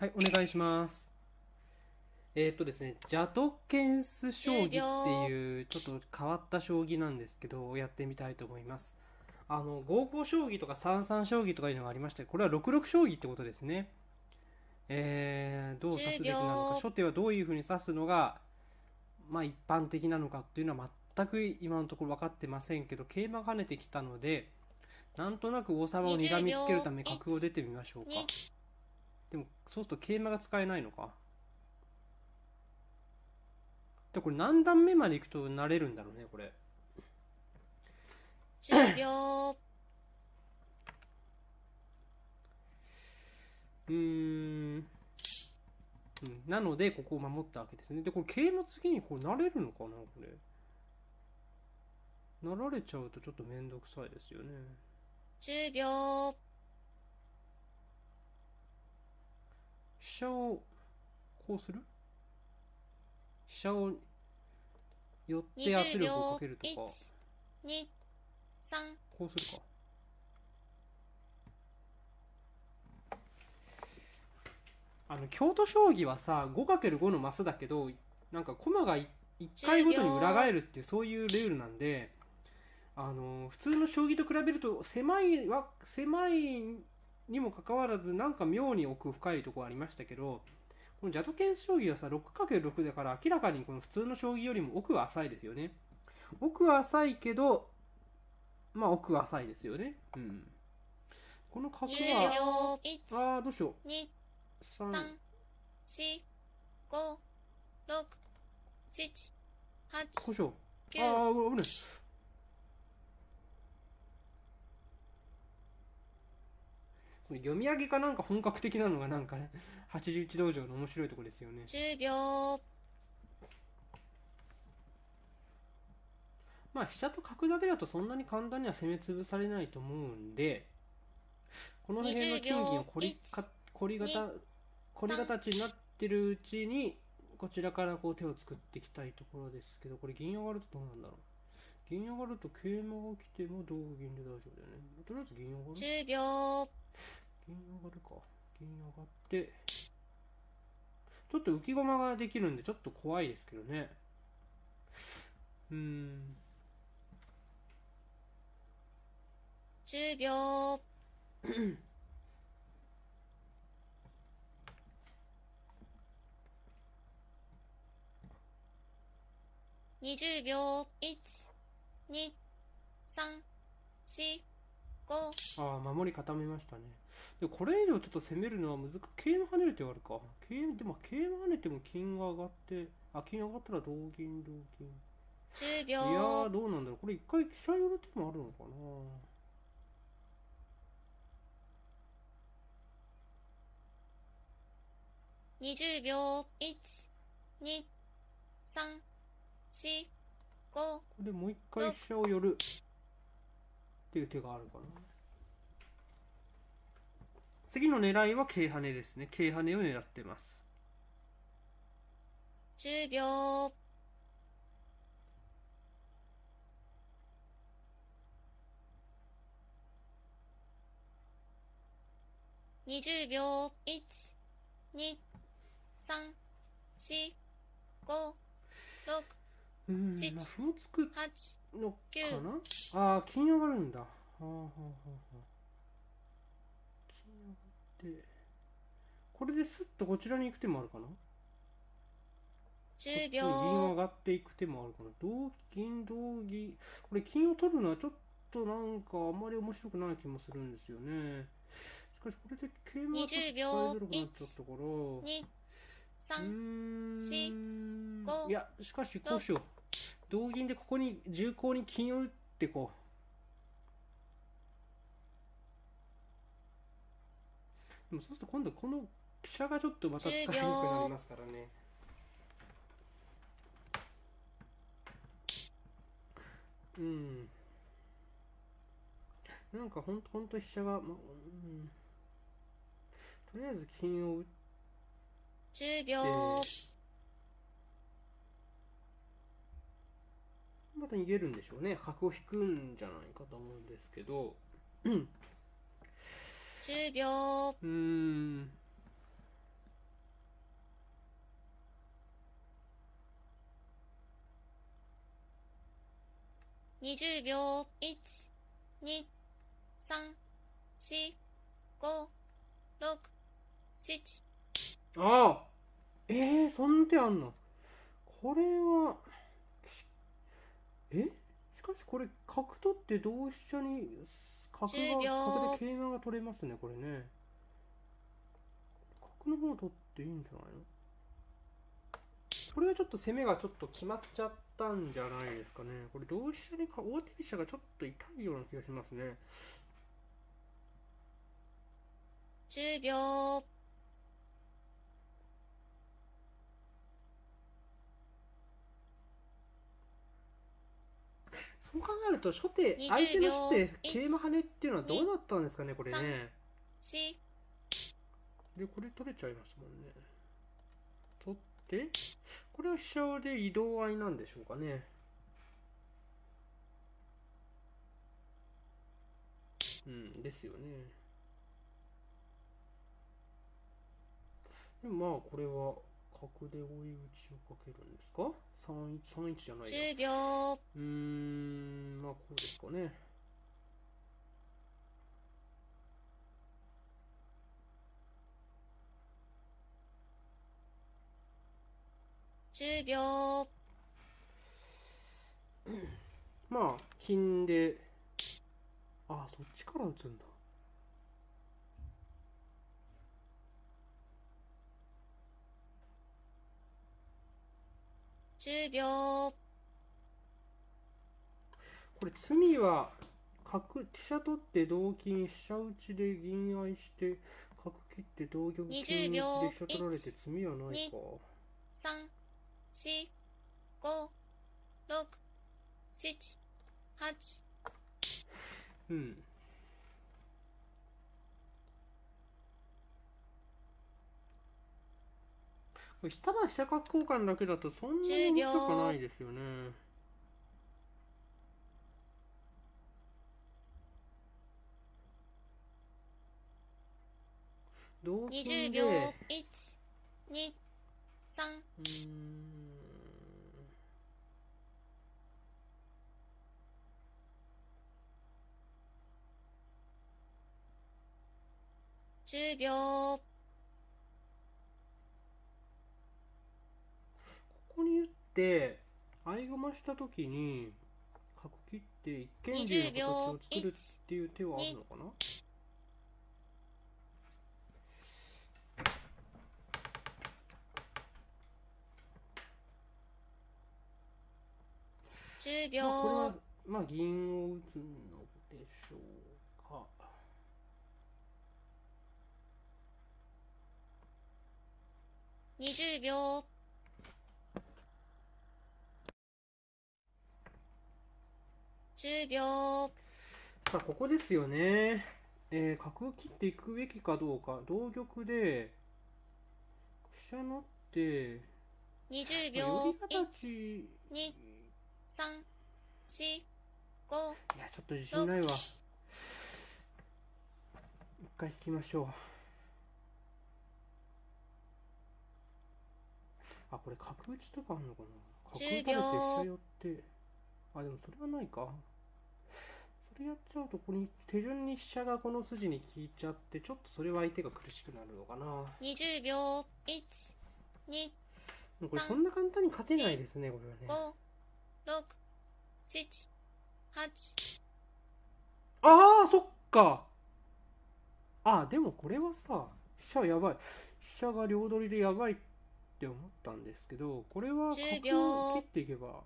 はい、お願いします。ですね、ジャトケンス将棋っていうちょっと変わった将棋なんですけど、やってみたいと思います。55将棋とか33将棋とかいうのがありまして、これは66将棋ってことですね。どう指すべきなのか、初手はどういう風に指すのが、まあ一般的なのかっていうのは全く今のところ分かってませんけど、桂馬が跳ねてきたので、なんとなく王様を睨みつけるため角を出てみましょうか。でも、そうすると桂馬が使えないのか。でこれ何段目までいくとなれるんだろうね、これ。 10秒。 なので、ここを守ったわけですね。で、これ桂馬次にこうなれるのかな、これ。なられちゃうとちょっとめんどくさいですよね。 10秒。 飛車を、こうする飛車を寄って圧力をかけるとか。 1、2、3。 こうするか。京都将棋はさ、5×5 のマスだけど、なんか駒が1回ごとに裏返るっていう、そういうルールなんで、普通の将棋と比べると狭いにもかかわらず、なんか妙に奥深いところありましたけど、このジャトケン将棋はさ、6×6 だから明らかにこの普通の将棋よりも奥は浅いですよね。奥は浅いけど、まあ奥は浅いですよね。うん。この角は、どうしよう。 2、3、4、5、6、7、8、 こうしよう。 危ない。これ読み上げかなんか本格的なのがなんか、ね、81道場の面白いところですよね。 10秒。 まあ飛車と角だけだとそんなに簡単には攻め潰されないと思うんで、この辺の金銀を凝り形になってるうちに、こちらからこう手を作っていきたいところですけど、これ銀上がるとどうなんだろう。銀上がると桂馬が来ても同銀で大丈夫だよね。とりあえず銀上がる。 10秒。 銀上がるか。銀上がって、ちょっと浮き駒ができるんでちょっと怖いですけどね。 10秒。20秒。1、2、3、4、5。 守り固めましたね。でこれ以上ちょっと攻めるのは難しい。桂馬跳ねる手があるか。桂馬跳ねても金が上がって、金上がったら同銀同金。 10秒。 いやーどうなんだろう。これ一回飛車寄る手もあるのかな。 20秒。1、2、3、4、5。 これでもう一回飛車を寄るっていう手があるかな。次の狙いは桂跳ねですね。桂跳ねを狙ってます。 10秒。20秒。1、2、3、4、5、6、7、 歩を作る 8、 のか 9。 な。金上がるんだ。金上がって、これでスッとこちらに行く手もあるかな。 10秒。 銀を上がっていく手もあるかな。同銀同銀、これ金を取るのはちょっとなんかあんまり面白くない気もするんですよね。しかしこれで桂馬はちょっと使いづらくなっちゃったから、 2、3、4、5。 いやしかしこうしよう。同銀でここに重厚に金を打ってこう。でもそうすると今度この飛車がちょっとまた使いにくくなりますからね。なんかほんと飛車が、とりあえず金を打って 10秒。 また逃げるんでしょうね。角を引くんじゃないかと思うんですけど、 10秒。 20秒。1、2、3、4、5、6、7。 ああ、そんな手あんの？これは、しかしこれ角取って同飛車に角 10秒。 で桂馬が取れますね、これね。角の方取っていいんじゃないの？これはちょっと攻めがちょっと決まっちゃったんじゃないですかね。これ同飛車に大手飛車がちょっと痛いような気がしますね。 10秒。 そう考えると相手の初手桂馬跳ねっていうのはどうだったんですかね、これね。でこれ取れちゃいますもんね。取ってこれは飛車で移動合いなんでしょうかね。ですよね。でもまあこれは角で追い打ちをかけるんですか？ 3一じゃないや。 10秒。 まあこうですかね。 10秒。 まあ金で、そっちから打つんだ。 10秒。 これ詰みは飛車取って同金、飛車打ちで銀合いして角切って同玉金打ちで飛車取られて詰みはないか。 3、4、5、6、7、8。 これただ飛車角交換だけだとそんなに面白くないですよね。同金で 20秒。1、2、3。10秒。 ここに打って合駒した時に角切って一間竜の形を作るっていう手はあるのかな。 10秒。 これは銀を打つのでしょうか。 20秒。10秒。 さあここですよね。角を切っていくべきかどうか。同玉で飛車成って 20秒。 寄り形。 1、2、3、4、5。 いやちょっと自信ないわ。一回引きましょう。これ角打ちとかあるのかな。角打たれて飛車寄って、でもそれはないか。それやっちゃうとここに手順に飛車がこの筋に効いちゃって、ちょっとそれは相手が苦しくなるのかな。 20秒。1、2、 これそんな簡単に勝てないですね、これはね。 5、6、7、8。 そっか。でもこれはさ、飛車やばい。飛車が両取りでやばいって思ったんですけど、これは角を切っていけば、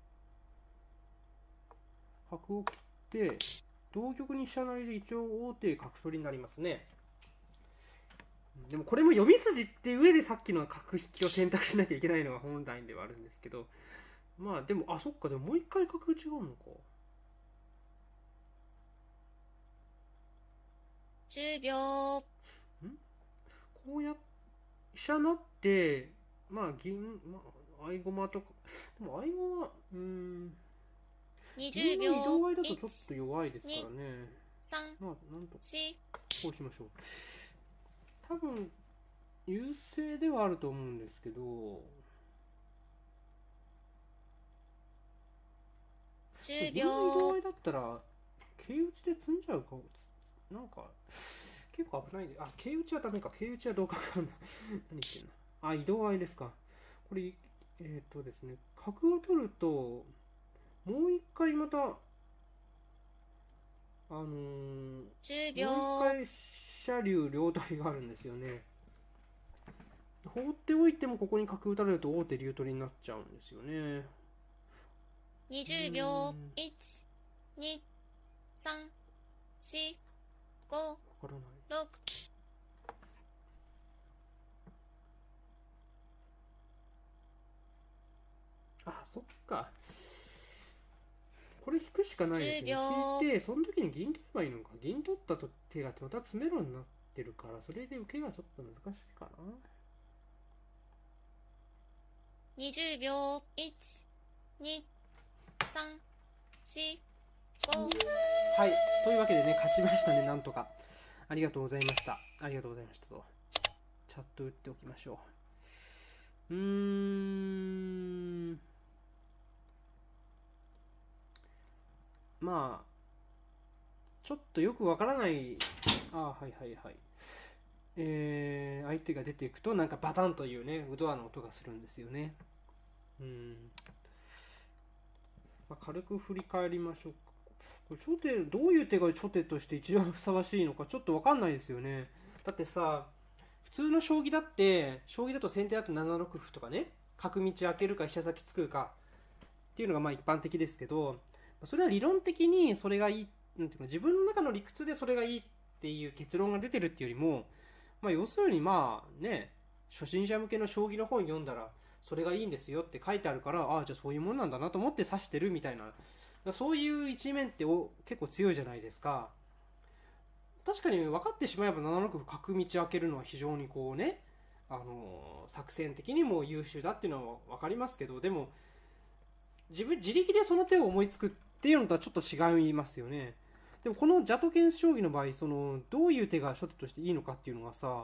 角を切って同玉に飛車成りで一応王手角取りになりますね。でもこれも読み筋って上でさっきの角引きを選択しなきゃいけないのが本来ではあるんですけど、でもそっか。でももう一回角違うのか。 10秒。 こうやって飛車成って銀合駒とか。でも合駒 20秒。 銀の移動合いだとちょっと弱いですからね。 3、 なんとこ 4。 うしましょう。多分優勢ではあると思うんですけど、 10 自分の移動秒。 合いだったら桂打ちで詰んじゃうか、なんか結構危ないで。あ、桂打ちはダメか。桂打ちはどうかわかんない。何言ってんの。あ、移動合いですか。これですね、角を取るともう一回また 10 もう一秒。 回飛車竜両取りがあるんですよね。放っておいてもここに角打たれると王手竜取りになっちゃうんですよね。 20秒。1、2、3、4、5、 わからない。 6。 あ、そっか。これ引くしかないですね。 10秒引いて、その時に銀取ればいいのか。銀取ったと手がまた詰めろになってるから、それで受けがちょっと難しいかな。 20秒。1、2、3、4、5。 はい。というわけでね、勝ちましたね、なんとか。ありがとうございました。ありがとうございましたと。チャット打っておきましょう。まあ、ちょっとよくわからない。はいはいはい。相手が出ていくと、なんかバタンというね、ウドアの音がするんですよね。まあ、軽く振り返りましょうか。これ初手、どういう手が初手として一番ふさわしいのかちょっとわかんないですよね。だってさ、普通の将棋だって、将棋だと先手だと7六歩とかね、角道開けるか飛車先作るかっていうのがまあ一般的ですけど、それは理論的にそれがいい、なんていうか、自分の中の理屈でそれがいいっていう結論が出てるっていうよりも、まあ要するにまあね、初心者向けの将棋の本読んだら、それがいいんですよって書いてあるから、じゃあそういうもんなんだなと思って指してるみたいな、そういう一面って結構強いじゃないですか。確かに分かってしまえば7六歩角道開けるのは非常にこうね、作戦的にも優秀だっていうのは分かりますけど、でも自力でその手を思いつくっていうのとはちょっと違いますよね。でもこのジャトケン将棋の場合、どういう手が初手としていいのかっていうのがさ、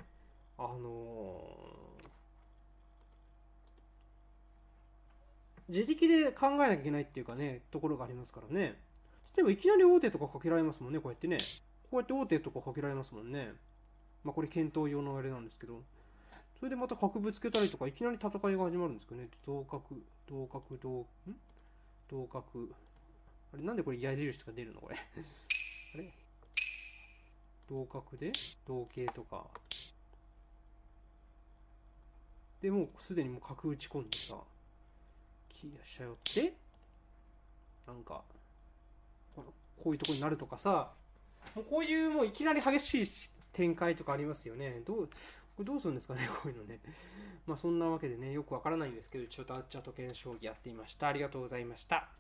自力で考えなきゃいけないっていうかね、ところがありますからね。例えばいきなり王手とかかけられますもんね、こうやってね。こうやって王手とかかけられますもんね。まあこれ検討用のあれなんですけど。それでまた角ぶつけたりとか、いきなり戦いが始まるんですけどね。同角、あれなんでこれ矢印とか出るのこれ。あれ同角で同桂とか。でもうすでにもう角打ち込んでさ、飛車寄ってなんかこういうとこになるとかさ、もうこういうもういきなり激しい展開とかありますよね。これどうするんですかね、こういうのね。まあそんなわけでね、よくわからないんですけど、ちょっとジャトケン将棋やってみました。ありがとうございました。